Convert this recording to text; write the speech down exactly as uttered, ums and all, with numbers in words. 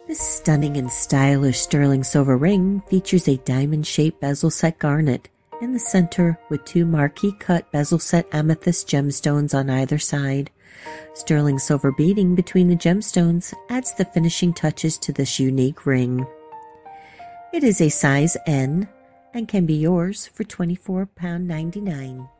This stunning and stylish sterling silver ring features a diamond-shaped bezel set garnet in the center with two marquee-cut bezel set amethyst gemstones on either side. Sterling silver beading between the gemstones adds the finishing touches to this unique ring. It is a size N and can be yours for twenty-four pounds ninety-nine.